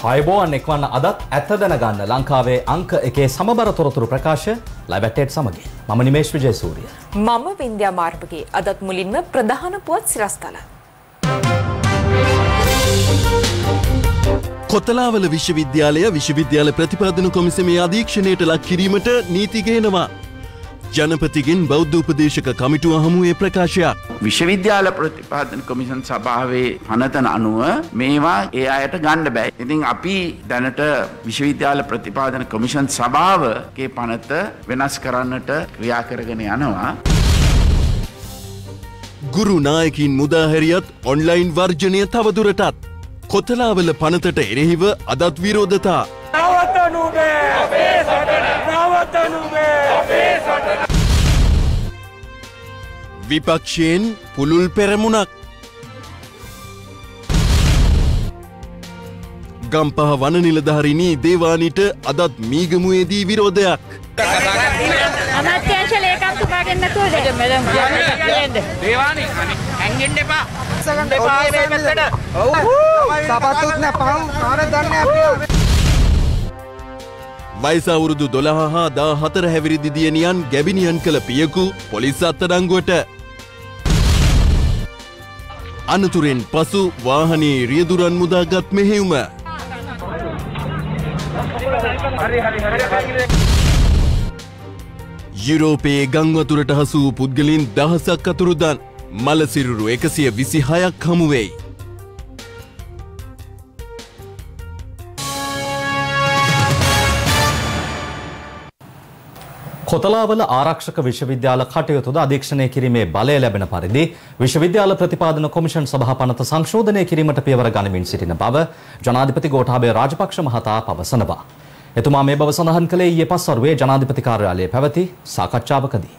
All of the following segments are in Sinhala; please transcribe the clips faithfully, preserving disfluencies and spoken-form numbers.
ආයුබෝවන් එක්වන්න අදත් ඇත්ත දැනගන්න ලංකාවේ අංක එකේ සමබර තොරතුරු ප්‍රකාශ ලයිව් ඇට් සමගින් මම නිමේෂ් විජේසූරිය මම වින්ද්‍යා මාර්ගගේ අදත් මුලින්ම ප්‍රධාන පුවත් සිරස්තල කොතලාවල විශ්වවිද්‍යාලය විශ්වවිද්‍යාල ප්‍රතිපාදන කොමිසමේ අධීක්ෂණයට ලක් කිරීමට නීති ගේනවා. ජනපතිගෙන් බෞද්ධ උපදේශක කමිටුව හමුවේ ප්‍රකාශයක්. විශ්වවිද්‍යාල ප්‍රතිපාදන කොමිෂන් සභාවේ පනතන අනුව මේවා ඒ අයට ගන්න බෑ. ඉතින් අපි දැනට විශ්වවිද්‍යාල ප්‍රතිපාදන කොමිෂන් සභාවගේ පනත වෙනස් කරන්නට ක්‍රියා කරගෙන යනවා. ගුරු නායකින් මුදාහැරියත් ඔන්ලයින් වර්ජනය තවදුරටත්. කොතලාවල පනතට එරෙහිව අදත් විරෝධතා. නවත්තනු බෑ අපේ සටන නවත්තනු බෑ අපේ සටන. විපක්ෂයෙන් පුළුල් පෙරමුණක්. ගම්පහ වන නිලධාරිණී දේවානිට අදත් මීගමුවේදී විරෝධයක්. අමාත්‍යාංශ ලේකම්තුමාගෙන් නැතුවද දේවානි ඇංගෙන්න එපා එපා මේ පැත්තට ඔව් සපත්තුත් නැ පහු කාරේ දන්නේ අපි වයස අවුරුදු දොළහ හා දාහතර හැවිරිදි දියණියන් ගැබිනියන් කළ පියකු පොලිස් අත්අඩංගුවට. අනතුරෙන් පසු වාහනේ රියදුරන් මුදාගත් මෙහෙයුම. යුරෝපයේ ගංවතුරට හසු වූ පුද්ගලින් දහසක් අතුරුදන්. මලසිරුරු එකසිය විසිහයක් හමුවෙයි. කොතලාවල ආරක්ෂක විශ්වවිද්‍යාල කටයුතුද අධීක්ෂණය කිරීමේ බලය ලැබෙන පරිදි විශ්වවිද්‍යාල ප්‍රතිපාදන කොමිෂන් සභා පනත සංශෝධනය කිරීමට පියවර ගනිමින් සිටින බව ජනාධිපති ගෝඨාභය රාජපක්ෂ මහතා පවසනවා. එතුමා මේ බව සඳහන් කළේ ඊයේ පස්වරුවේ ජනාධිපති කාර්යාලයේ පැවති සාකච්ඡාවකදී.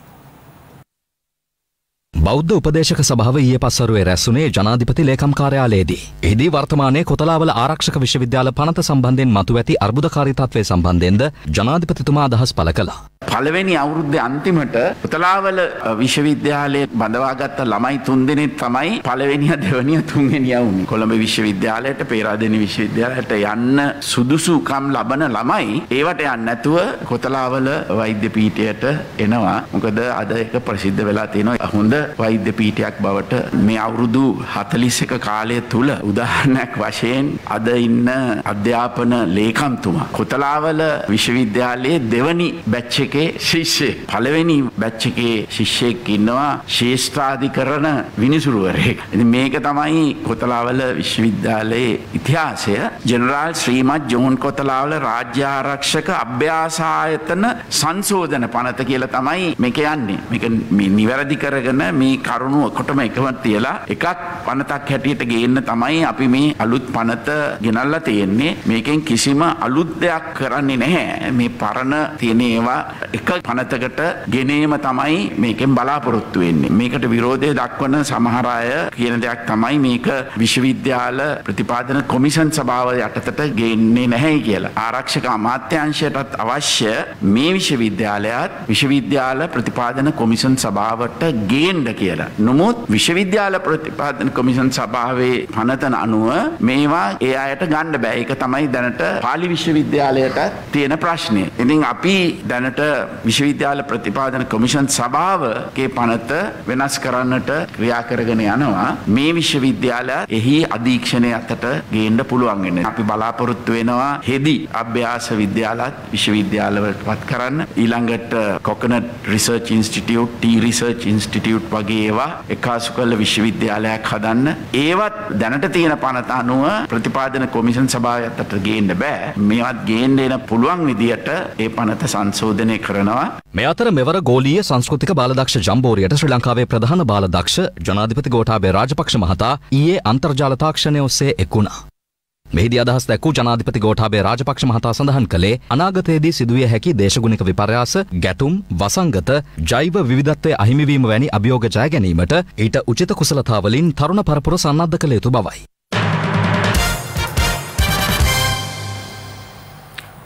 බෞද්ධ උපදේශක සභාව ඊයේ පස්වරුවේ රැස්වුණේ ජනාධිපති ලේකම් කාර්යාලයේදී. එහිදී වර්තමානයේ කොතලාවල ආරක්ෂක විශ්වවිද්‍යාල පනත සම්බන්ධයෙන් මතුවැති අර්බුදකාරී තත්ත්වය සම්බන්ධයෙන්ද ජනාධිපතිතුමා අදහස් පළ කළා. පළවෙනි අවුරුද්දේ අන්තිමට කොතලාවල විශ්වවිද්‍යාලයේ බඳවාගත්ත ළමයි තුන්දෙනෙක් තමයි පළවෙනියා දෙවෙනියා තුන්වෙනියා වුනේ. කොළඹ විශ්වවිද්‍යාලයට පේරාදෙණි විශ්වවිද්‍යාලයට යන්න සුදුසුකම් ලබන ළමයි ඒවට යන්නේ නැතුව කොතලාවල වෛද්‍ය පීඨයට එනවා. මොකද අද ඒක ප්‍රසිද්ධ වෙලා තියෙනවා හොඳ වෛද්‍ය පීඨයක් බවට. මේ අවුරුදු හතළිස් එක කාලය තුල උදාහරණයක් වශයෙන් අද ඉන්න අධ්‍යාපන ලේකම්තුමා කොතලාවල විශ්වවිද්‍යාලයේ දෙවනි බැච් එකේ ශිෂ්‍යෙක් පළවෙනි බැච් එකේ ශිෂ්‍යෙක් ඉන්නවා ශේෂ්ත්‍රාධිකරණ විනිසුරුවරයෙක්. ඉතින් මේක තමයි කොතලාවල විශ්වවිද්‍යාලයේ ඉතිහාසය. ජෙනරාල් ශ්‍රීමත් ජෝන් කොතලාවල රාජ්‍ය ආරක්ෂක අභ්‍යාස ආයතන සංශෝධන පනත කියලා තමයි මේක යන්නේ. මේක නිවැරදි කරගෙන මේ කරුණු ඔක්කොටම එකම තියලා එකක් පනතක් හැටියට ගේන්න තමයි අපි මේ අලුත් පනත ගෙනල්ලා තියෙන්නේ. මේකෙන් කිසිම අලුත් දෙයක් කරන්නේ නැහැ. මේ පරණ තියෙන ඒවා එක පනතකට ගෙනීම තමයි මේකෙන් බලාපොරොත්තු වෙන්නේ. මේකට විරෝධය දක්වන සමහර අය කියන දෙයක් තමයි මේක විශ්වවිද්‍යාල ප්‍රතිපාදන කොමිෂන් සභාව යටතට ගේන්නේ නැහැ කියලා. ආරක්ෂක අමාත්‍යාංශයටත් අවශ්‍ය මේ විශ්වවිද්‍යාලයත් විශ්වවිද්‍යාල ප්‍රතිපාදන කොමිෂන් සභාවට ගේන්න කියලා. නමුත් විශ්වවිද්‍යාල ප්‍රතිපාදන කොමිෂන් සභාවේ පනතන අනුව මේවා ඒ අයට ගන්න බෑ. ඒක තමයි දැනට පාලි විශ්වවිද්‍යාලයට තියෙන ප්‍රශ්නය. ඉතින් අපි දැනට විශ්වවිද්‍යාල ප්‍රතිපාදන කොමිෂන් සභාවගේ පනත වෙනස් කරන්නට ක්‍රියා කරගෙන යනවා. මේ විශ්වවිද්‍යාලය එහි අධීක්ෂණය අතට ගේන්න පුළුවන් වෙන්නේ. අපි බලාපොරොත්තු වෙනවා හෙදි අභ්‍යාස විද්‍යාලත් විශ්වවිද්‍යාලවලට පත් කරන්න. ඊළඟට coconut research institute, tea research institute වගේ ඒවා එකාසු කළ විශ්වවිද්‍යාලයක් හදන්න. ඒවත් දැනට තියෙන පනත අනුව ප්‍රතිපාදන කොමිෂන් සභාව යටතට ගේන්න බෑ. මේවත් ගේන්න එන පුළුවන් විදියට ඒ පනත සංශෝධනය කරනවා. මේ අතර මෙවර ගෝලීය සංස්කෘතික බාලදක්ෂ ජම්බෝරියට ශ්‍රී ලංකාවේ ප්‍රධාන බාලදක්ෂ ජනාධිපති ගෝඨාභය රාජපක්ෂ මහතා ඊයේ අන්තර්ජාල තාක්ෂණය ඔස්සේ එක් වුණා. මෙහිදී අදහස් දැක්වූ ජනාධිපති ගෝඨාභය රාජපක්ෂ මහතා සඳහන් කළේ අනාගතයේදී සිදුවිය හැකි දේශගුණික විපර්යාස, ගැටුම්, වසංගත, ජෛව විවිධත්වය අහිමිවීම වැනි අභියෝග ජය ගැනීමට ඊට උචිත කුසලතාවලින් තරුණ පරපුර සන්නද්ධ කළ යුතු බවයි.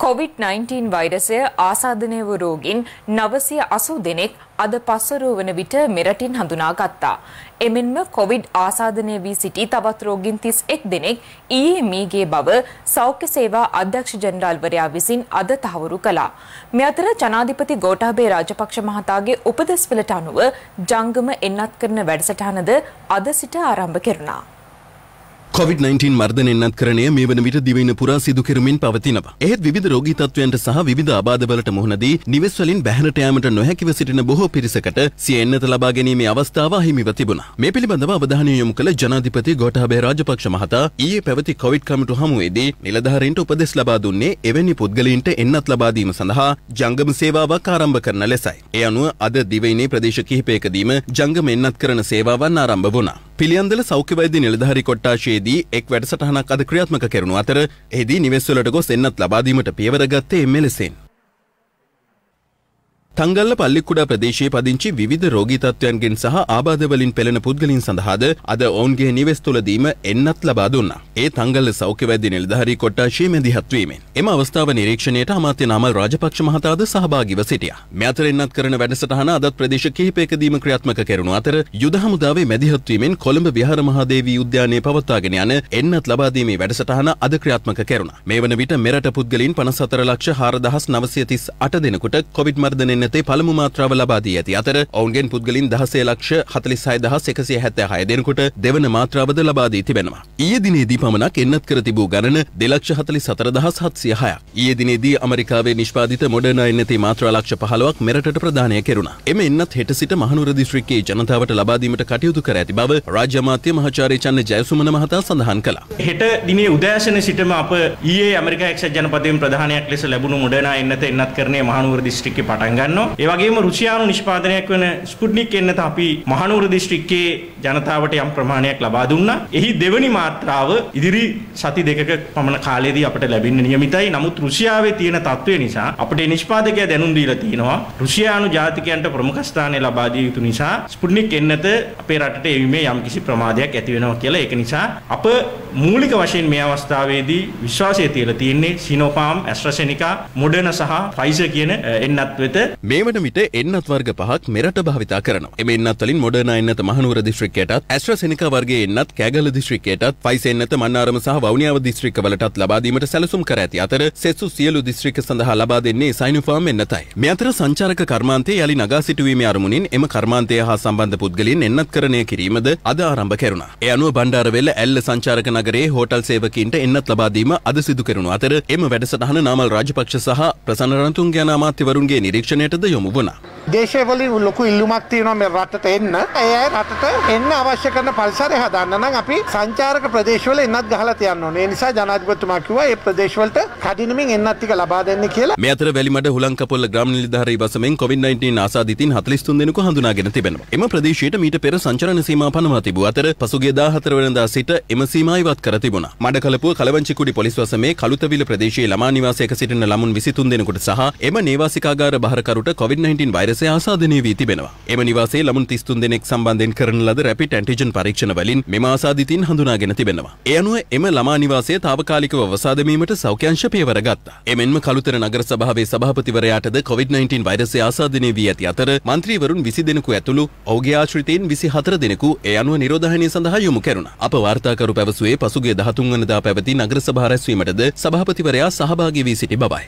කොවිඩ් නයින්ටීන් වෛරසය ආසාදනය වූ රෝගීන් නවසිය අසූ දෙනෙක් අද පස්වරුව වන විට මෙරටින් හඳුනාගත්තා. එමෙන්ම කොවිඩ් ආසාදනය වී සිටි තවත් රෝගීන් තිස් එක් දෙනෙක් ඊයේ මීගේ බව සෞඛ්‍ය සේවා අධ්‍යක්ෂ ජෙනරාල්වරයා විසින් අද තහවුරු කළා. මේ අතර ජනාධිපති ගෝඨාභය රාජපක්ෂ මහතාගේ උපදෙස්වලට අනුව ජංගම එන්නත් කරන වැඩසටහනද අද සිට ආරම්භ කෙරුණා. කොවිඩ් නයින්ටීන් මර්ධන එන්නත්කරණය මේ වන විට දිවයින පුරා සිදු කෙරමින් පවතිනවා. එහෙත් විවිධ රෝගී තත්ත්වයන්ට සහ විවිධ ආබාධවලට මුහුණ දී නිවෙස් වලින් බැහැරට යාමට නොහැකිව සිටින බොහෝ පිරිසකට සිය එන්නත ලබා ගැනීමේ අවස්ථාව අහිමිව තිබුණා. මේ පිළිබඳව අවධානය යොමු කළ ජනාධිපති ගෝඨාභය රාජපක්ෂ මහතා ඊයේ පැවති කොවිඩ් කමිටු හමුවේදී නිලධාරීන්ට උපදෙස් ලබා දුන්නේ එවැනි පුද්ගලයින්ට එන්නත් ලබා දීම සඳහා ජංගම සේවාවක් ආරම්භ කරන ලෙසයි. ඒ අනුව අද දිවයිනේ ප්‍රදේශ කිහිපයකදීම ජංගම එන්නත් කරන සේවාවන් ආරම්භ වුණා. පිළියන්දල සෞඛ්‍ය වෛද්‍ය නිලධාරී කොට්ටාශයේදී එක් වැඩසටහනක් අද ක්‍රියාත්මක කරනු අතර එහිදී නිවෙස්වලට ගොස් එන්නත් ලබා දීමට පියවර ගත්තේ මෙලෙසින්. තංගල්ල පල්ලිකුඩා ප්‍රදේශයේ පදිංචි විවිධ රෝගී තත්ත්වයන්ගෙන් සහ ආබාධවලින් පෙළෙන පුද්ගලයන් සඳහාද අද ඔවුන්ගේ නිවෙස් තුළදීම එන්නත් ලබා දුන්නා. ඒ තංගල්ල සෞඛ්‍ය වෛද්‍ය නිලධාරී කොට්ටාශයේ මැදිහත් වීමෙන්. එම අවස්ථාව නිරීක්ෂණයට අමාත්‍ය නාමල් රාජපක්ෂ මහතාද සහභාගීව සිටියා. මේ අතර එන්නත් කරන වැඩසටහන අදත් ප්‍රදේශ කිහිපයකදීම ක්‍රියාත්මක කරනු අතර යුද හමුදාවේ මැදිහත් වීමෙන් කොළඹ විහාර මහදේවී උද්‍යානයේ පවත්වාගෙන යන එන්නත් ලබා දීමේ වැඩසටහන අද ක්‍රියාත්මක කෙරුණා. මේ වන විට මෙරට පුද්ගලයන් පනස් හතර ලක්ෂ හාරදහස් නවසිය තිස් අට දෙනෙකුට කොවිඩ් මර්ධන තේ පළමු මාත්‍රාව ලබා දී ඇති අතර ඔවුන්ගෙන් පුද්ගලින් දහසය ලක්ෂ හතළිස් හය දහස් එකසිය හැත්තෑ හය දෙනෙකුට දෙවන මාත්‍රාවද ලබා දී තිබෙනවා. ඊයේ දිනේදී පමණක් එන්නත් කර තිබූ ගණන දෙලක්ෂ හතළිස් හතර දහස් හත්සිය හයක්. ඊයේ දිනේදී ඇමරිකාවේ නිෂ්පාදිත මොඩර්නා එන්නතේ මාත්‍රා ලක්ෂ පහළොවක් මෙරටට ප්‍රදානය කෙරුණා. එම එන්නත් හෙට සිට මහනුවර දිස්ත්‍රික්කයේ ජනතාවට ලබා දීමට කටයුතු කර ඇති බව රාජ්‍ය අමාත්‍ය මහාචාර්ය චන්න ජයසුමන මහතා සඳහන් කළා. හෙට දිනේ උදෑසන සිටම අප ඊයේ ඇමරිකා එක්සත් ජනපදයෙන් ප්‍රධානයක් ලෙස ලැබුණු මොඩර්නා එන්නත එන්නත් කරන්නේ මහනුවර දිස්ත්‍රික්කේ පටන් ගන්නවා. ඒ වගේම රුසියානු නිෂ්පාදනයක් වන ස්පුට්නික් එන්නත අපි මහනුවර දිස්ත්‍රික්කයේ ජනතාවට යම් ප්‍රමාණයක් ලබා දුන්නා. එහි දෙවනි මාත්‍රාව ඉදිරි සති දෙකක පමණ කාලයේදී අපට ලැබෙන්න නියමිතයි. නමුත් රුසියාවේ තියෙන තත්ත්වය නිසා අපට නිෂ්පාදකයා දැනුම් දීලා තියෙනවා රුසියානු ජාතිකයන්ට ප්‍රමුඛ ස්ථානය ලබා දිය යුතු නිසා ස්පුට්නික් එන්නත අපේ රටට එවීමේ යම්කිසි ප්‍රමාදයක් ඇති වෙනවා කියලා. ඒක නිසා අප මූලික වශයෙන් මේ අවස්ථාවේදී විශ්වාසය තියලා තියෙන්නේ සිනෝෆාම්, ඇස්ට්‍රාසෙනිකා, මොඩර්නා සහ ෆයිසර් කියන එන්නත් වෙත. මේ වන විට එන්නත් වර්ග පහක් මෙරට භාවිතා කරනවා. එම එන්නත් වලින් මොඩර්නා එන්නත මහනුවර දිස්ත්‍රික්කයටත්, ඇස්ට්‍රාසෙනිකා වර්ගයේ එන්නත් කෑගල්ල දිස්ත්‍රික්කයටත්, ෆයිසර් එන්නත මන්නාරම සහ වවුනියාව දිස්ත්‍රික්කවලටත් ලබා දීමට සැලසුම් කර ඇති අතර සෙසු සියලු දිස්ත්‍රික්ක සඳහා ලබා දෙන්නේ සයිනෝෆාම් එන්නතයි. මේ අතර සංචාරක කර්මාන්තයේ යලි නගා සිටුවීමේ අරමුණින් එම කර්මාන්තය හා සම්බන්ධ පුද්ගලයන් එන්නත්කරණය කිරීමද අද ආරම්භ කෙරුණා. ඒ අනුව බණ්ඩාරවෙල ඇල්ල සංචාරක නගරයේ හෝටල් සේවකීන්ට එන්නත් ලබා දීම අද සිදු කෙරුණු අතර එම වැඩසටහන නාමල් රාජපක්ෂ සහ ප්‍රසන්න රණතුංග යන අමාත්‍යවරුන්ගේ නිරීක්ෂණයටද යොමු වුණා. දේශවලින් ලොකු ඉල්ලුමක් තියෙනවා මේ රටට එන්න. ඒ අය රටට එන්න අවශ්‍ය කරන පරිසරය හදන්න නම් අපි සංචාරක ප්‍රදේශවල එන්නත් ගහලා තියන්න ඕනේ. ඒ නිසා ජනාධිපතිතුමා කිව්වා මේ ප්‍රදේශවලට කඩිනමින් එන්නත් ටික ලබා දෙන්න කියලා. මේ අතර වැලිමඩ හුලංකපොල්ල ග්‍රාම නිලධාරී වසමෙන් කොවිඩ් නයින්ටීන් ආසාදිතින් හතළිස් තුන් දෙනෙකු හඳුනාගෙන තිබෙනවා. එම ප්‍රදේශයට මීට පෙර සංචරණ සීමා පනවා තිබූ අතර පසුගිය දාහතර වෙනිදා සිට එම සීමා ඉවත් කර තිබුණා. මඩකලපුව කලවංචිකුඩි පොලිස් වසමේ කළුතවිල ප්‍රදේශයේ ළමා නිවාසයක සිටින ළමුන් විසිතුන් දෙනෙකුට සහ එම නේවාසිකාගාර බහරකරුට කොවිඩ් නයින්ටීන් වෛරසය ආසාදනය වී තිබෙනවා. එම නිවාසයේ ළමුන් තිස් තුන් දෙනෙක් සම්බන්ධයෙන් කරන ලද රැපිඩ් ඇන්ටිජන් පරීක්ෂණ වලින් මෙම ආසාදිතින් හඳුනාගෙන තිබෙනවා. ඒ අනුව එම ළමා නිවාසය తాවකාලිකව වසා දැමීමට සෞඛ්‍ය අංශ පියවර ගත්තා. එමෙන්ම කළුතර නගර සභාවේ සභාපතිවරයාටද කොවිඩ් නයින්ටීන් වෛරසය ආසාදනය වී ඇති අතර මන්ත්‍රීවරුන් විසි දෙනෙකු ඇතුළු ඔහුගේ ආශ්‍රිතයින් විසි හතර දෙනෙකු ඒ අනුව නිරෝධායනය සඳහා යොමු කෙරුණා. අප වාර්තාකරු පැවසුවේ පසුගිය දහතුන් වෙනිදා පැවති නගර සභා රැස්වීමටද සභාපතිවරයා සහභාගී වී සිටි බවයි.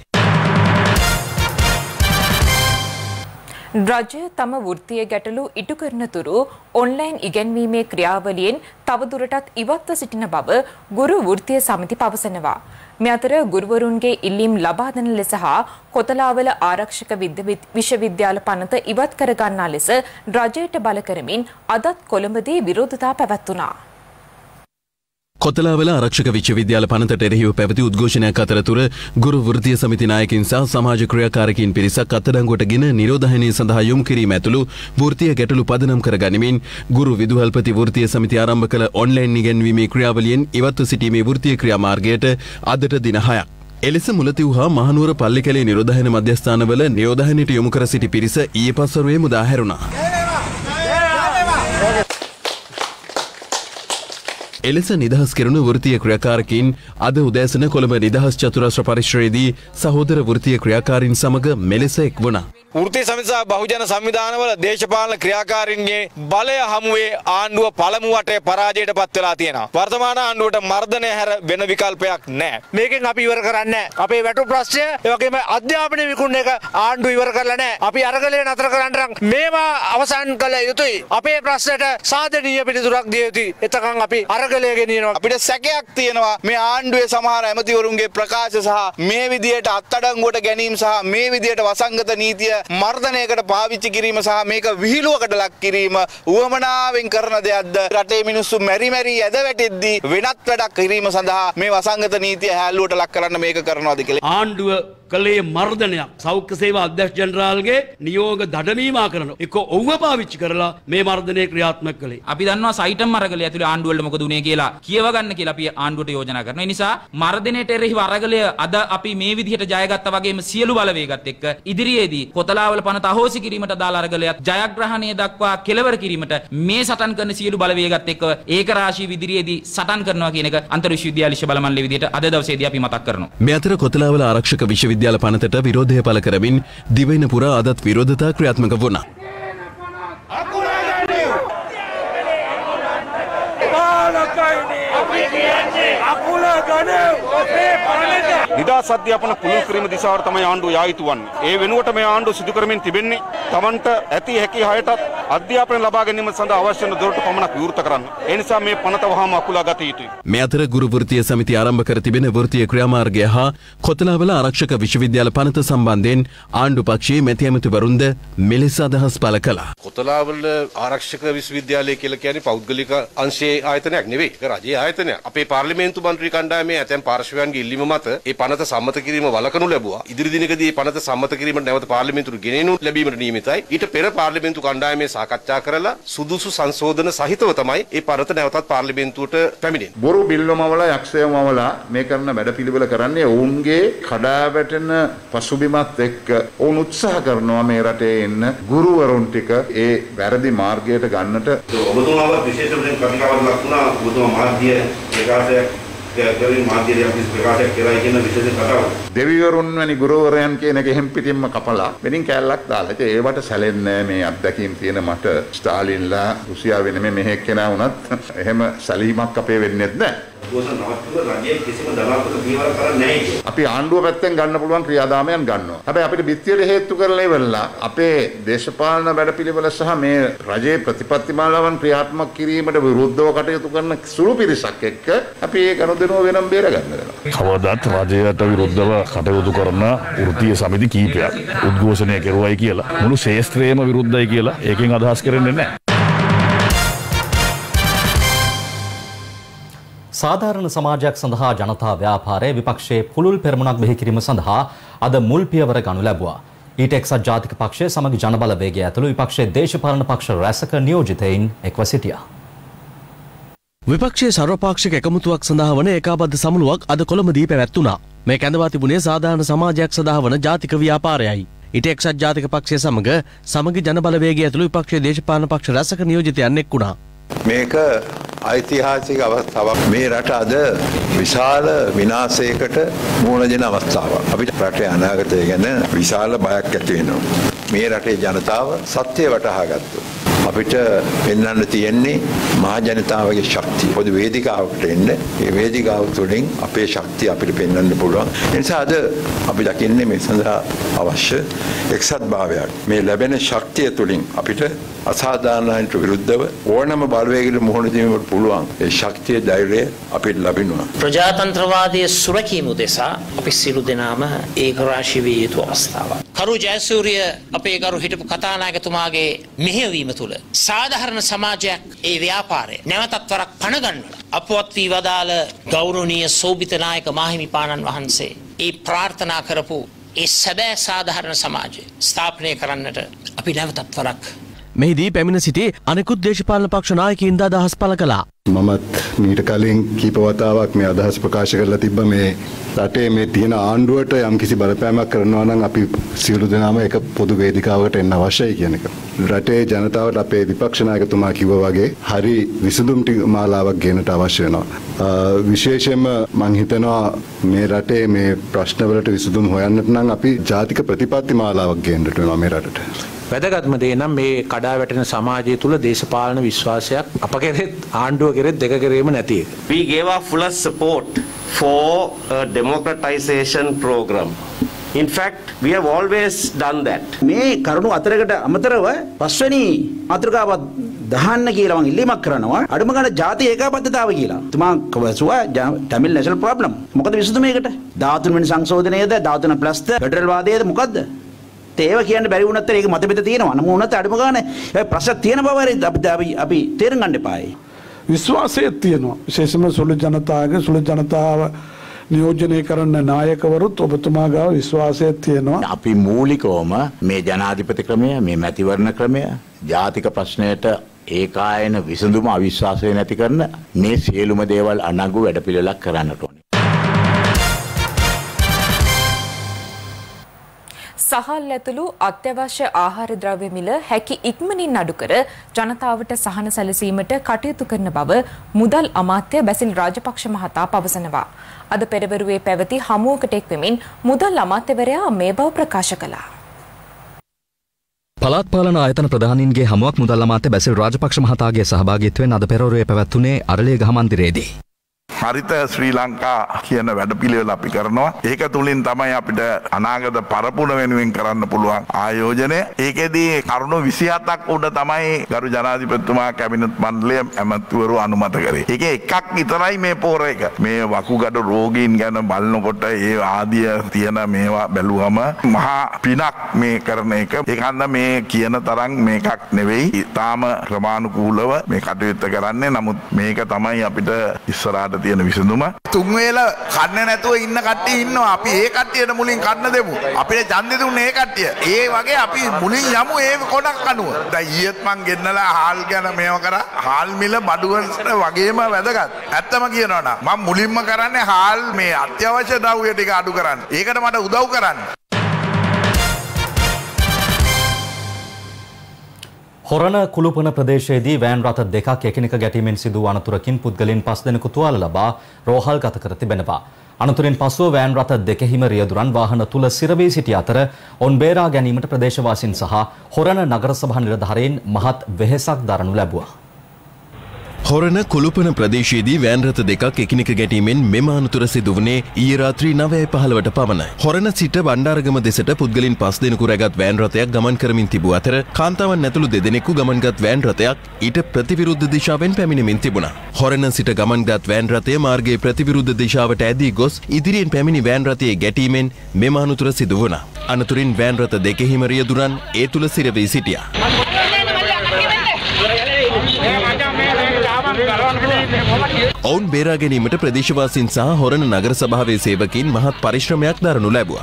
රජය තම වෘත්තීය ගැටලු ඉටු කරන තුරු ඔන්ලයින් ඉගැන්වීමේ ක්‍රියාවලියෙන් තවදුරටත් ඉවත්ව සිටින බව ගුරු වෘත්තීය සමිති පවසනවා. මේ අතර ගුරුවරුන්ගේ ඉල්ලීම් ලබා දෙන ලෙස හා කොතලාවල ආරක්ෂක විශ්වවිද්‍යාල පනත ඉවත් කර ගන්නා ලෙස රජයට බල කරමින් අදත් කොළඹදී විරෝධතා පැවැත්වුණා. කොතලාවල ආරක්ෂක විශ්වවිද්‍යාල පනතට එරෙහිව පැවති උද්ඝෝෂණයක් අතරතුර ගුරු වෘත්තීය සමිති නායකින් සහ සමාජ ක්‍රියාකාරකීන් පිරිසක් අත්අඩංගුවටගෙන නිරෝධායනය සඳහා යොමු කිරීම ඇතුළු වෘත්තීය ගැටලු පදනම් කර ගනිමින් ගුරු විදුහල්පති වෘත්තීය සමිති ආරම්භ කළ ඔන්ලයින් ඉගැන්වීමේ ක්‍රියාවලියෙන් ඉවත්ව සිටීමේ වෘත්තීය ක්‍රියාමාර්ගයට අදට දින හයක්. එලෙස මුලතිව් හා මහනුවර පල්ලිකැලේ නිරෝධායන මධ්‍යස්ථානවල නිරෝධායනයට යොමු කර සිටි පිරිස ඊයේ පස්වරුවේ මුදා හැරුණා. එලෙස නිදහස් කෙරුණු වෘත්තීය ක්‍රියාකාරකයින් අද උදෑසන කොළඹ නිදහස් චතුරස්‍ර පරිශ්‍රයේදී සහෝදර වෘත්තීය ක්‍රියාකාරීන් සමග මෙලෙස එක් වුණා. වෘත්තීය සමිති සහ බහුජන සංවිධානවල දේශපාලන ක්‍රියාකාරීන්ගේ බලය හමුවේ ආණ්ඩුව පළමු වටේ පරාජයට පත් වෙලා තියෙනවා. වර්තමාන ආණ්ඩුවට මර්ධනය හැර වෙන විකල්පයක් නැහැ. මේකෙන් අපි ඉවර කරන්නේ නැහැ. අපේ වැටු ප්‍රශ්නය ඒ වගේම අධ්‍යාපනය විකුණන එක ආණ්ඩුව ඉවර කරලා නැහැ. අපි අරගලේ නතර කරන්න නම් මේවා අවසන් කළ යුතුයි. අපේ ප්‍රශ්නට සාධනීය පිළිතුරක් දිය යුතුයි. එතකන් අපි අරගලේ ගෙනියනවා. අපිට සැකයක් තියෙනවා මේ ආණ්ඩුවේ සමහර ඇමතිවරුන්ගේ ප්‍රකාශ සහ මේ විදියට අත්අඩංගුවට ගැනීම සහ මේ විදියට වසංගත නීතිය මර්ධනයකට පාවිච්චි කිරීම සහ මේක විහිළුවකට ලක් කිරීම උවමනාවෙන් කරන දෙයක්ද රටේ මිනිස්සු මෙරි මෙරි ඇද වැටෙද්දී වෙනත් වැඩක් කිරීම සඳහා මේ වසංගත නීතිය හැල්ලුවට ලක් කරන්න මේක කරනවාද කියලා ආණ්ඩුව කලේ මර්ධනයක් සෞඛ්‍ය සේවා අධ්‍යක්ෂ ජනරාල්ගේ නියෝග දඩමීමා කරන එක ඔව්ව පාවිච්චි කරලා මේ මර්ධනය ක්‍රියාත්මක කළේ. අපි දන්නවා සයිටම් අරගලය ඇතුලේ ආණ්ඩුව වල මොකද උනේ කියලා කියව ගන්න කියලා අපි ආණ්ඩුවට යෝජනා කරනවා. ඒ නිසා මර්ධනයට එරෙහිව අරගලය අද අපි මේ විදිහට ජයගත්තා වගේම සියලු බලවේගත් එක්ක ඉදිරියේදී කොතලාවල පනත අහෝසි කිරීමට දාලා අරගලයක් ජයග්‍රහණය දක්වා කෙලවර කිරීමට මේ සටන් කරන සියලු බලවේගත් එක්ක ඒකරාශී විදිරියේදී සටන් කරනවා කියන එක අන්තර් විශ්වවිද්‍යාල ශිෂ්‍ය බලමණ්ඩලයේ විදිහට අද දවසේදී අපි මතක් කරනවා. මේ අතර කොතලාවල ආරක්ෂක විශ්වවිද්‍යාල පනතට විරෝධය පළ කරමින් දිවයින පුරා අදත් විරෝධතා ක්‍රියාත්මක වුණා. නිදහස් අධ්‍යාපන පුළුල් කිරීම දිශාවට තමයි ආණ්ඩුව යා යුතු වන්නේ. ඒ වෙනුවට මේ ආණ්ඩුව සිදු කරමින් තිබෙන්නේ තමන්ට ඇති හැකි හයටත් අධ්‍යාපනය ලබා ගැනීම සඳහා අවශ්‍ය වන දොරටු පමණක් විවෘත කරන්න. ඒ නිසා මේ පනත වහාම අකුලා ගත යුතුයි. මේ අතර ගුරු වෘත්තීය සමිතිය ආරම්භ කර තිබෙන වෘත්තීය ක්‍රියාමාර්ගය හා කොතලාවල ආරක්ෂක විශ්වවිද්‍යාල පනත සම්බන්ධයෙන් ආණ්ඩු පක්ෂයේ මැති ඇමතිවරුන්ද මෙලෙස අදහස් පළ කළා. කොතලාවල ආරක්ෂක විශ්වවිද්‍යාලය කියලා කියන්නේ පෞද්ගලික අංශයේ ආයතනයක් නෙවෙයි. ඒක රජයේ ආයතනයක්. අපේ පාර්ලිමේන්තු මන්ත්‍රී කණ්ඩායමේ ඇතැම් පාර්ශවයන්ගේ ඉල්ලීම මත ඒ පනත සම්මත කිරීම වළකනු ලැබුවා. ඉදිරි දිනකදී මේ පනත සම්මත කිරීමට නැවත පාර්ලිමේන්තුවට ගෙනෙනු ලැබීමට නියමිතයි. ඊට පෙර පාර්ලිමේන්තු කණ්ඩායමේ සාකච්ඡා කරලා සුදුසු සංශෝධන සහිතව තමයි මේ පනත නැවතත් පාර්ලිමේන්තුවට පැමිණෙන්නේ. බොරු බිල්ලමවල යක්ෂයමවල මේ කරන වැඩපිළිවෙල කරන්නේ ඔවුන්ගේ කඩාවැටෙන පසුබිමත් එක්ක ඔවුන් උත්සාහ කරනවා මේ රටේ ඉන්න ගුරුවරුන් ටික ඒ වැරදි මාර්ගයට ගන්නට. ඔබතුමාව විශේෂයෙන් කතිකාවක් ලක්ුණා ඔබතුමා මාධ්‍ය ප්‍රකාශයක් කරමින් මාධ්‍යයක් ප්‍රකාශයක් කරලා කියන විශේෂ කතාවක්. දෙවිවරුන් වැනි ගුරුවරයන් කියන එක එහෙම් පිටින්ම කපලා මෙලින් කැලලක් දාලා. ඒ ඒවට සැලෙන්නේ මේ අත්දැකීම් තියෙන මට ස්ටාලින්ලා රුසියාවේ නෙමෙයි මෙහෙ කෙනා වුණත් එහෙම සැලීමක් අපේ වෙන්නේ නැහැ. අපි ආණ්ඩුව පැත්තෙන් ගන්න පුළුවන් ක්‍රියාදාමයන් ගන්නවා. හැබැයි අපිට බිත්තියට හේතු කරලා ඉවරලා අපේ දේශපාලන වැඩපිළිවෙල සහ මේ රජයේ ප්‍රතිපත්තිමාලාවන් ක්‍රියාත්මක කිරීමට විරුද්ධව කටයුතු කරන සුළු පිරිසක් එක්ක අපි ඒ ගනුදෙනුව වෙනම බේර ගන්න වෙනවා. කවදාත් රජයට විරුද්ධව කටයුතු කරන වෘත්තීය සමිති කීපයක් උද්ඝෝෂණය කෙරුවයි කියලා මුළු ශේෂ්ත්‍රයේම විරුද්ධයි කියලා ඒකෙන් අදහස් කරන්නේ නැහැ. සාධාරණ සමාජයක් සඳහා ජනතා ව්‍යාපාරයේ විපක්ෂයේ පුළුල් පෙරමුණක් බිහි කිරීම සඳහා අද මුල් පියවර ගනු ලැබුවා. ඊට එක්සත් ජාතික පක්ෂය සමග ජනබලවේගය ඇතුළු විපක්ෂයේ දේශපාලන පක්ෂ රැසක නියෝජිතයින් එක්ව සිටියා. විපක්ෂයේ සර්වපාක්ෂික එකමුතුවක් සඳහා වන ඒකාබද්ධ සමුළුවක් අද කොළඹදී පැවැත්වුණා. මේ කැඳවා තිබුණේ සාධාරණ සමාජයක් සඳහා වන ජාතික ව්‍යාපාරයයි. ඊට එක්සත් ජාතික පක්ෂය සමග සමග ජනබලවේගය ඇතුළු විපක්ෂයේ දේශපාලන පක්ෂ රැසක නියෝජිතයන් එක් වුණා. මේක ඓතිහාසික අවස්ථාවක්. මේ රට අද විශාල විනාශයකට මුහුණ දෙන අවස්ථාවක්. අපිට රටේ අනාගතය ගැන විශාල බයක් ඇති වෙනවා. මේ රටේ ජනතාව සත්‍ය වටහා ගත්තා. අපිට පෙන්වන්න තියෙන්නේ මහ ජනතාවගේ ශක්තිය. පොදු වේදිකාවකට එන්න. මේ වේදිකාව තුළින් අපේ ශක්තිය අපිට පෙන්වන්න පුළුවන්. ඒ නිසා අද අපි දකින්නේ මේ සඳහා අවශ්‍ය එක්සත් භාවයක්. මේ ලැබෙන ශක්තිය තුළින් අපිට අසාධාරණයන්ට විරුද්ධව ඕනෑම බලවේගයකට මුහුණ දීමට පුළුවන්. ඒ ශක්තිය ධෛර්යය අපිට ලැබෙනවා. ප්‍රජාතන්ත්‍රවාදයේ සුරකීම උදෙසා අපි සියලු දෙනාම ඒකරාශී විය යුතු අවස්ථාවක්. කරු ජයසූරිය අපේ ගරු හිටපු කතානායකතුමාගේ මෙහෙයවීම තුළ සාධාරණ සමාජයක් ඒ ව්‍යාපාරය නැවතත් වරක් පණ ගන්නලා අපවත් වී වදාළ ගෞරවනීය සෝභිත නායක මාහිමිපාණන් වහන්සේ ඒ ප්‍රාර්ථනා කරපු ඒ සැබෑ සාධාරණ සමාජය ස්ථාපනය කරන්නට අපි නැවතත් වරක් මෙහිදී පැමිණ සිටි අනෙකුත් දේශපාලන පක්ෂ නායකයින්ද අදහස් පළ කළා. මමත් මීට කලින් කීප වතාවක් මේ අදහස් ප්‍රකාශ කරලා තිබ්බ මේ රටේ මේ තියෙන ආණ්ඩුවට යම්කිසි බලපෑමක් කරනවා නම් අපි සියලු දෙනාම එක පොදු වේදිකාවකට එන්න අවශ්‍යයි කියන එක. රටේ ජනතාවට අපේ විපක්ෂ නායකතුමා කිව්වා වගේ හරි විසඳුම් මාලාවක් ගෙනට අවශ්‍ය වෙනවා. විශේෂයෙන්ම මම හිතනවා මේ රටේ මේ ප්‍රශ්නවලට විසඳුම් හොයන්නට නම් අපි ජාතික ප්‍රතිපත්ති මාලාවක් ගෙන්නට වෙනවා මේ රටට. වැදගත්ම දේ නම් මේ කඩා වැටෙන සමාජය තුල දේශපාලන විශ්වාසයක් අප කෙරෙත් ආණ්ඩුව කෙරෙත් දෙක කෙරෙම නැති එක. We gave our full support for a democratization program. In fact, we have always done that. මේ කරුණු අතරකට අමතරව පස්වෙනි මාතෘකාවත් දහන්න කියලා මම ඉල්ලීමක් කරනවා. අඩුම ගන්න ජාතිය ඒකාබද්ධතාව කියලා. තුමා කවසුවා tamil national problem. මොකද විසඳුම මේකට? දහතුන් වෙනි සංශෝධනයේද දහතුන ප්ලස් ද ෆෙඩරල් වාදයේද මොකද්ද? ඒව කියන්න බැරි වුණත් ඒක මතපෙත තියෙනවා. නමුත් උනත් අඩුම ගන්න ඒ ප්‍රශ්න තියෙන බව අපි අපි තේරුම් ගන්න එපායි. විශ්වාසය තියෙනවා. විශේෂයෙන්ම සුළු ජනතාවගේ සුළු ජනතාව නියෝජනය කරන නායකවරුත් ඔබතුමා ගාව විශ්වාසය තියෙනවා. අපි මූලිකවම මේ ජනාධිපති ක්‍රමය, මේ මැතිවරණ ක්‍රමය, ජාතික ප්‍රශ්නයට ඒකායන විසඳුම අවිශ්වාසය නැති කරන මේ සියලුම දේවල් අනගු වැඩපිළිවෙලක් කරන්නට ඕනේ. සහල් ඇතුළු අත්‍යවශ්‍ය ආහාර ද්‍රව්‍ය මිල හැකි ඉක්මනින් අඩු කර ජනතාවට සහන සැලසීමට කටයුතු කරන බව මුදල් අමාත්‍ය බැසිල් රාජපක්ෂ මහතා පවසනවා. අද පෙරවරුවේ පැවති හමුවකට එක්වෙමින් මුදල් අමාත්‍යවරයා මේ බව ප්‍රකාශ කළා. පළාත් පාලන ආයතන ප්‍රධානීන්ගේ හමුවක් මුදල් අමාත්‍ය බැසිල් රාජපක්ෂ මහතාගේ සහභාගීත්වයෙන් අද පෙරවරුවේ පැවැත්වුණේ අරලියගහ මන්දිරයේදී. හරිත ශ්‍රී ලංකා කියන වැඩපිළිවෙල අපි කරනවා. ඒක තුලින් තමයි අපිට අනාගත පරපුර වෙනුවෙන් කරන්න පුළුවන් ආයෝජනය. ඒකෙදී කරුණු විසිහතක් උඩ තමයි ගරු ජනාධිපතිතුමා කැබිනට් මණ්ඩලය ඇමතිවරු අනුමත කරේ. ඒකේ එකක් විතරයි මේ පෝර එක. මේ වකුගඩු රෝගීන් ගැන බලනකොට ඒ ආදිය තියෙන මේවා බැලුවම මහා පිනක් මේ කරන එක. ඒකන්ද මේ කියන තරම් මේකක් නෙවෙයි. තාම ක්‍රමානුකූලව මේ කටයුත්ත කරන්නේ. නමුත් මේක තමයි අපිට ඉස්සරහට තියෙන විසඳුම. තුන් වේල කන්න නැතුව ඉන්න කට්ටිය ඉන්නවා. අපි ඒ කට්ටියට මුලින් කන්න දෙමු. අපිට ඡන්දෙ දුන්නේ ඒ කට්ටිය. ඒ වගේ අපි මුලින් යමු ඒ කොටක් කනුව. දැන් ඊයේත් මං ගෙන්නලා හාල් ගැන මේව කරා. හාල් මිල බඩුවලට වගේම වැදගත්. ඇත්තම කියනවා නම් මම මුලින්ම කරන්නේ හාල් මේ අත්‍යවශ්‍ය ද්‍රව්‍ය ටික අඩු කරන්න. ඒකට මට උදව් කරන්න. හොරණ කුළුපන ප්‍රදේශයේදී වෑන් රථ දෙකක් එකිනෙක ගැටීමෙන් සිදු වූ අනතුරකින් පුද්ගලයන් පස් දෙනෙකු තුවාල ලබා රෝහල් ගත කර තිබෙනවා. අනතුරින් පසුව වෑන් රථ දෙකෙහිම රියදුරන් වාහන තුල සිරවී සිටි අතර ඔවුන් බේරා ගැනීමට ප්‍රදේශවාසීන් සහ හොරණ නගර සභා නිලධාරීන් මහත් වෙහෙසක් දරනු ලැබුවා. හොරණ කුළුපන ප්‍රදේශයේදී වෑන් රථ දෙකක් එකිනෙක ගැටීමෙන් මෙම අනතුර සිදු වුණේ ඊයේ රාත්‍රී නවයයි පහළොවට පමණයි. හොරණ සිට බණ්ඩාරගම දෙසට පුද්ගලින් පස් දෙනෙකු රැගත් වෑන් රථයක් ගමන් කරමින් තිබූ අතර කාන්තාවන් ඇතුළු දෙදෙනෙකු ගමන්ගත් වෑන් රථයක් ඊට ප්‍රතිවිරුද්ධ දිශාවෙන් පැමිණෙමින් තිබුණා. හොරණ සිට ගමන්ගත් වෑන් රථය මාර්ගයේ ප්‍රතිවිරුද්ධ දිශාවට ඇදී ගොස් ඉදිරියෙන් පැමිණි වෑන් රථයේ ගැටීමෙන් මෙම අනතුර සිදු වුණා. අනතුරින් වෑන් රථ දෙකෙහිම රියදුරන් ඒ තුල සිරවී සිටියා. ඔවුන් බේරා ගැනීමට ප්‍රදේශවාසීන් සහ හොරණ නගර සභාවේ සේවකීන් මහත් පරිශ්‍රමයක් දරනු ලැබුවා.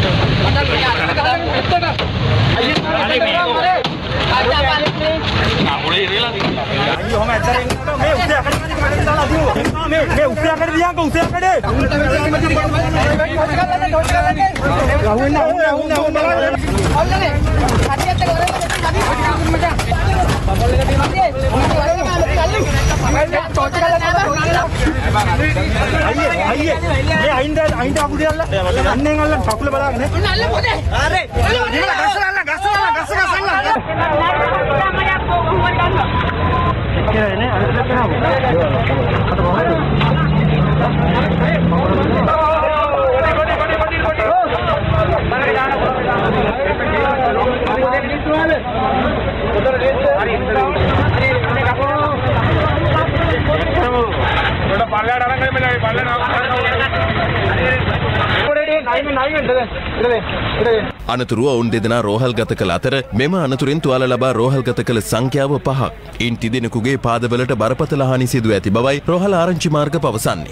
අනතුරුව ඔවුන් දෙදෙනා රෝහල්ගත කළ අතර මෙම අනතුරින් තුවාල ලබා රෝහල්ගත කළ සංඛ්‍යාව පහක්. ඉන් තිදෙනෙකුගේ පාදවලට බරපතල හානි සිදු ඇති බවයි රෝහල් ආරංචි මාර්ග පවසන්නේ.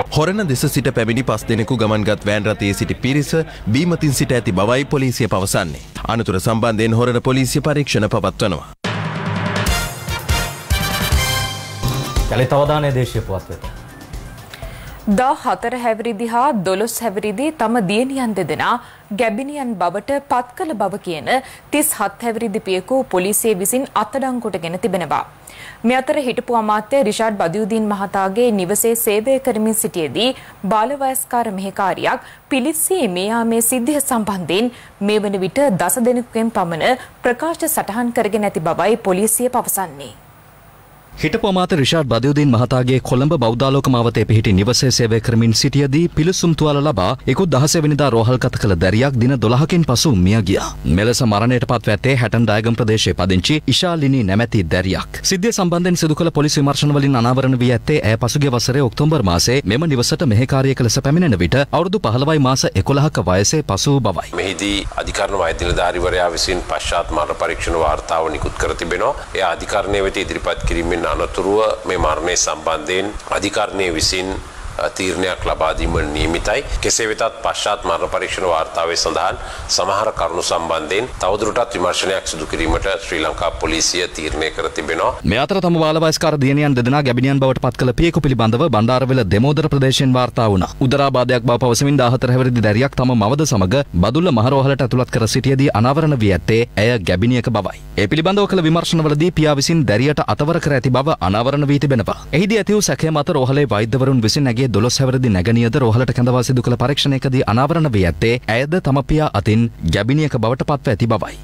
හොරණ දෙස සිට පැමිණි පස් දෙනෙකු ගමන්ගත් වෑන් රථයේ සිටි පිරිස බීමතින් සිට ඇති බවයි පොලිසිය පවසන්නේ. අනතුර සම්බන්ධයෙන් හොරණ පොලිසිය පරීක්ෂණ පවත්වනවා. යලිත් අවධානය දේශීය පුවත් වෙත. දා හතර හැවිරිදි හා දොළොස් හැවිරිදි තම දියණියන් දෙදෙනා ගැබිනියන් බවට පත් කළ බව කියන තිස් හත් හැවිරිදි පියකු පොලිසිය විසින් අත්අඩංගුවටගෙන තිබෙනවා. මේ අතර හිටපු අමාත්‍ය රිෂාඩ් බදියුදීන් මහතාගේ නිවසේ සේවය කරමින් සිටියේදී බාලවයස්කාර මෙහෙකාරියක් පිලිස්සී මේ යාමේ සිද්ධිය සම්බන්ධයෙන් මේ වන විට දස දෙනෙකුගෙන් පමණ ප්‍රකාශ සටහන් කරගෙන ඇති බවයි පොලිසිය පවසන්නේ. හිටපු අමාත්‍ය රිෂාඩ් බදියුදීන් මහතාගේ කොළඹ බෞද්ධාලෝක මාවතේ පිහිටි නිවසේ සේවය කරමින් සිටියදී පිළිසුම් තුවාල ලබා ඉකුත් දහසය වෙනිදා රෝහල්ගත කළ දැරියක් දින දොළහකින් පසු මිය ගියා. මෙලෙස මරණයට පත්ව ඇත්තේ හැටන් ඩයගම් ප්‍රදේශයේ පදිංචි ඉෂාලිනී නැමැති දැරියක්. සිද්ධිය සම්බන්ධයෙන් සිදු කළ පොලිස් විමර්ශන වලින් අනාවරණ වී ඇත්තේ ඇය පසුගිය වසරේ ඔක්තෝබර් මාසයේ මෙම නිවසට මෙහෙකාරියක ලෙස පැමිණෙන විට අවුරුදු පහළොවයි මාස එකොළහක වයසේ පසු වූ බවයි. මෙහිදී අධිකරණ වෛද්‍ය නිලධාරීවරයා විසින් පශ්චාත් මරණ පරීක්ෂණ වාර්තාව නිකුත් කර තිබෙනවා. එය අධිකරණයේ වෙත ඉදිරිපත් කිරීමෙන් අනතුරුව මේ මරණය සම්බන්ධයෙන් අධිකරණයේ විසින් තීරණයක් ලබා දීම නියමිතයි. කෙසේ වෙතත් පශ්චාත් මරණ පරීක්ෂණ වාර්තාවේ සඳහන් සමහර කරුණු සම්බන්ධයෙන් තවදුරටත් විමර්ශනයක් සිදු කිරීමට ශ්‍රී ලංකා පොලිසිය තීරණය කර තිබෙනවා. මේ අතර තම බාලවයස්කාර දියණියන් දෙදෙනා ගැබිනියන් බවට පත් කළ පියකු පිළිබඳව බණ්ඩාරවෙල දෙමෝදර ප්‍රදේශයෙන් වාර්තා වුණා. උදරාබාධයක් බව පවසමින් දාහතර හැවිරිදි දැරියක් තම මවද සමග බදුල්ල මහරෝහලට ඇතුළත් කර සිටියේදී අනාවරණ වී ඇත්තේ ඇය ගැබිනියක බවයි. ඒ පිළිබඳව කළ විමර්ශනවලදී පියා විසින් දැරියට අතවර කර ඇති බව අනාවරණ වී තිබෙනවා. එහිදී ඇති වූ සැකය මත රෝහලේ වෛද්‍යවරුන් විසින් ඇගේ දොළොස් හැවිරිදි නැගණියද රෝහලට කැඳවා සිදු කළ පරීක්ෂණයකදී අනාවරණ වී ඇත්තේ ඇයද තම පියා අතින් ගැබිනියක බවට පත්ව ඇති බවයි.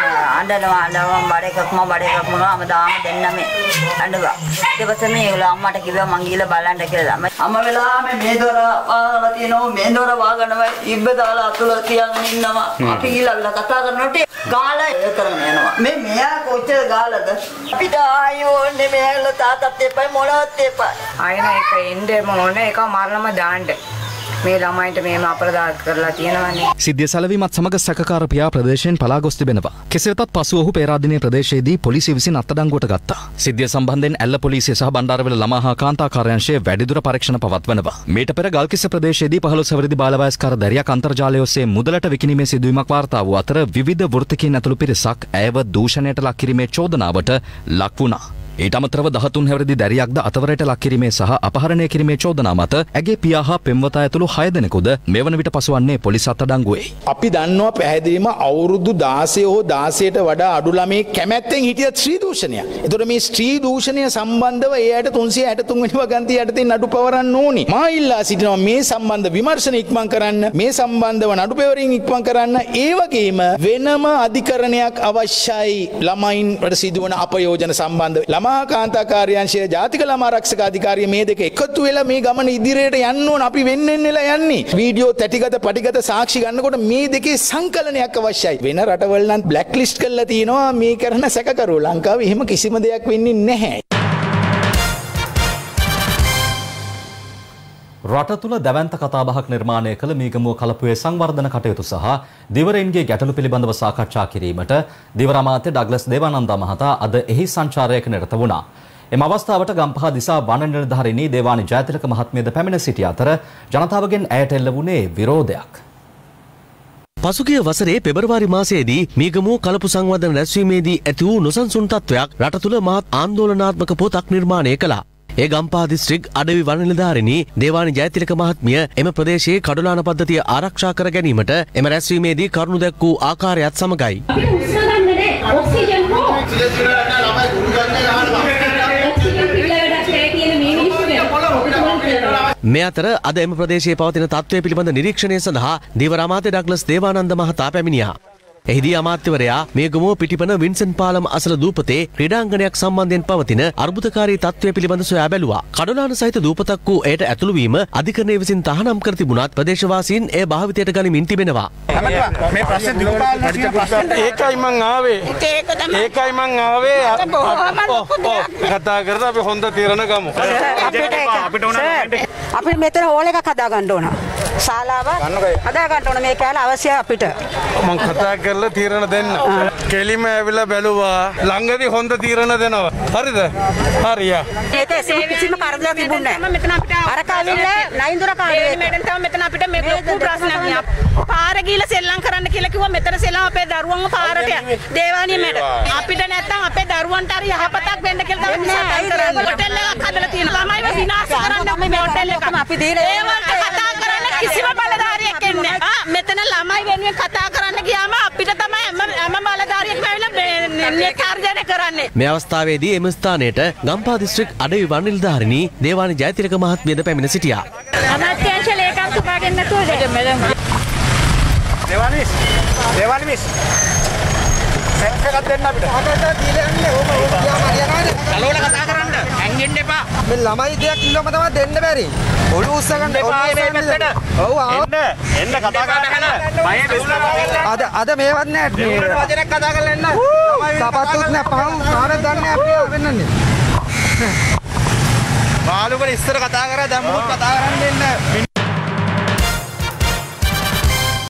අඬනවා අඬනවා බඩ එකක්ම බඩ එකක්ම ගාම දාම දෙන්නම අඬවා. ඊට පස්සේ මේ ඒගොල්ලෝ අම්මට කිව්වා මං ගිහලා බලන්න කියලා. අම්ම වෙලාවෙ මේ දොර වහලා තියෙනවා මේ දොර වහගෙනම ඉබ්බ දාලා අතුල තියාගෙන ඉන්නවා. අපි ගිහලා කතා කරනකොට ගාලා ඒ කරගෙන යනවා. මේ මෙයා කොච්චර ගාලද? අපිට ආයෝන්නේ මෙයාලා තාත්තත් එපයි මොනවත් එපයි. ආයෙන එක එන්නෙම ඕනේ ඒක මරණම දාන්න. මේ ළමයින්ට මේම අපරාධ කරලා තියෙනවනේ. සිද්ධිය සැලවීමත් සමග සැකකාර පියා ප්‍රදේශයෙන් පලා ගොස් තිබෙනවා. කෙසේ වෙතත් පසුව ඔහු පේරාදෙණිය ප්‍රදේශයේදී පොලිසිය විසින් අත්අඩංගුවට ගත්තා. සිද්ධිය සම්බන්ධයෙන් ඇල්ල පොලිසිය සහ බණ්ඩාරවෙල ළමා හා කාන්තා කාර්යාංශයේ වැඩිදුර පරීක්ෂණ පවත්වනවා. මීට පෙර ගල්කිස්ස ප්‍රදේශයේදී පහළොස් හැවිරිදි බාලවයස්කාර දැරියක් අන්තර්ජාලය ඔස්සේ මුදලට විකිණීමේ සිදුවීමක් වාර්තා වූ අතර විවිධ වෘත්තිකයින් ඇතුළු පිරිසක් ඇයව දූෂණයට ලක් කිරීමේ චෝදනාවට ලක් වුණා. ඊට අමතරව දහතුන් හැවිරිදි දැරියක්ද අතවරයට ලක් කිරීමේ සහ අපහරණය කිරීමේ චෝදනා මත ඇගේ පියා හා පෙම්වතා ඇතුළු හය දෙනෙකුද මෙවන විට පසුවන්නේ පොලිස් අත්අඩංගුවේ. අපි දන්නවා පැහැදිලිවම අවුරුදු දාසය හෝ දාසයට වඩා අඩු ළමයි කැමැත්තෙන් හිටිය ස්ත්‍රී දූෂණය. එතකොට මේ ස්ත්‍රී දූෂණය සම්බන්ධව ඒ ඇයට තුන්සිය හැටතුන් වෙනි වගන්තිය යටතේ නඩු පවරන්න ඕනි. මා ඉල්ලා සිටිනවා මේ සම්බන්ධ විමර්ශන ඉක්මන් කරන්න, මේ සම්බන්ධව නඩු පෙවරීම ඉක්මන් කරන්න, ඒ වගේම වෙනම අධිකරණයක් අවශ්‍යයි ළමයින් වලට සිදුවන අපයෝජන සම්බන්ධව. ළමා කාන්තා කාර්යාංශය ජාතික ළමා ආරක්ෂක අධිකාරිය මේ දෙක එකතු වෙලා මේ ගමන ඉදිරියට යන්න ඕන. අපි වෙන්න වෙන්නලා යන්නේ. වීඩියෝ තැටිගත පටිගත සාක්ෂි ගන්නකොට මේ දෙකේ සංකලනයක් අවශ්‍යයි. වෙන රටවල් නම් බ්ලැක් ලිස්ට් කරලා තියෙනවා මේ කරන සැකකරුවෝ. ලංකාවේ එහෙම කිසිම දෙයක් වෙන්නේ නැහැ. රට තුළ දැවැන්ත කතාබහක් නිර්මාණය කළ මීගමුව කලපුවේ සංවර්ධන කටයුතු සහ දිවරයින්ගේ ගැටලු පිළිබඳව සාකච්ඡා කිරීමට දිවර අමාත්‍ය ඩග්ලස් දේවානන්දා මහතා අද එහි සංචාරයක නිරත වුණා. එම අවස්ථාවට ගම්පහ දිසා වන නිලධාරිණී දේවානි ජයතිලක මහත්මියද පැමිණ සිටි අතර ජනතාවගෙන් ඇයට එල්ල වුණේ විරෝධයක්. පසුගිය වසරේ පෙබරවාරි මාසයේදී මීගමුව කලපු සංවර්ධන රැස්වීමේදී ඇති වූ නොසන්සුන් තත්වයක් රට තුළ මහත් ආందోලනාත්මක පොතක් නිර්මාණය කළා. ඒ ගම්පහ දිස්ත්‍රික් අඩවි වන නිලධාරිණී දේවානි ජයතිලක මහත්මිය එම ප්‍රදේශයේ කඩුලාන පද්ධතිය ආරක්ෂා කර ගැනීමට එම රැස්වීමේදී කරුණු දැක් වූ ආකාරයත් සමගයි. මේ අතර අද එම ප්‍රදේශයේ පවතින තත්ත්වය පිළිබඳ නිරීක්ෂණය සඳහා දිවර අමාත්‍ය ඩග්ලස් දේවානන්ද මහතා පැමිණියා. එහිදී අමාත්‍යවරයා මේගමුව පිටිපන වින්සන් පාලම අසල දූපතේ ක්‍රීඩාංගණයක් සම්බන්ධයෙන් පවතින අර්බුදකාරී තත්ත්වය පිළිබඳ සොයා බැලුවා. කඩොලාන සහිත දූපතක් වූ එයට ඇතුළු වීම අධිකරණය විසින් තහනම් කර තිබුණත් ප්‍රදේශවාසීන් එය භාවිතයට ගනිමින් තිබෙනවා. මේ ප්‍රශ්නේ දිගපාලන ඒකයි මං ආවේ. ඒකයි මං ආවේ. කතා කරලා අපි හොඳ තීරණ ගමු. අපිට මෙතන හෝල් එකක් හදා ගන්න ඕන. ශාලාව හදා ගන්න ඕන මේ කැල අවශ්‍යයි අපිට. මං කතා කරලා තීරණ දෙන්න. කෙලිම ඇවිල්ලා බැලුවා. ළඟදී හොඳ තීරණ දෙනවා. හරිද? හරියා. ඒක කිසිම කරදරයක් තිබුණේ නැහැ. මෙතන අපිට අර කාලේ නයින්දුර කාලේ මේඩම් තමයි මෙතන අපිට මේ ලොකු ප්‍රශ්නයක් නේ. පාර ගිහලා සෙල්ලම් කරන්න කියලා කිව්වා මෙතන සෙල්ලම් අපේ දරුවන්ව පාරට දේවානිය මේඩම්. අපිට නැත්තම් අපේ දරුවන්ට හරි යහපතක් වෙන්න කියලා තමයි සටන් කරන්නේ. හොටෙල් එකක් හදලා තියෙනවා. ළමයිව විනාශ කරන්න මේ හොටෙල් එක අපි දීලා ඒ වලට කතා කරන්න කිසිම බලධාරියෙක් එන්නේ නැහැ. ආ මෙතන ළමයි වෙනුවෙන් කතා කරන්න ගියාම අපිට තමයි හැම බලධාරියෙක්ම ඇවිල්ලා නිර්කාර්යණය කරන්නේ. මේ අවස්ථාවේදී එම ස්ථානයට ගම්පහ දිස්ත්‍රික් අඩවි වන නිලධාරිණී දේවානි ජයතිලක මහත්මියද පැමිණ සිටියා. අමාත්‍යාංශ ලේකම් තුමාගෙන් නැතුව දෙමෙලම්. දේවානි මිස් දේවානි මිස් එකක් දෙන්න අපිට. අකට දීලා යන්නේ ඕම ඕම ගියාම හරියනවාද? කලෝල කතා කරන්න. ඇංගෙන්න එපා. මේ ළමයි දෙයක් කිව්වම තමයි දෙන්න බැරි. ඔළුව උස්ස ගන්න එපා මේ පැත්තට. ඔව් ආව. එන්න එන්න කතා කරන්න. මම බෙස්ලා අද අද මේවත් නෑ. මේ වචනයක් කතා කරලා එන්න. සපත්තුත් නෑ පහු කාරේ දන්නේ අපි වෙන්නන්නේ. මාළුකට ඉස්සර කතා කරා දැන් මොකද කතා කරන්න එන්න.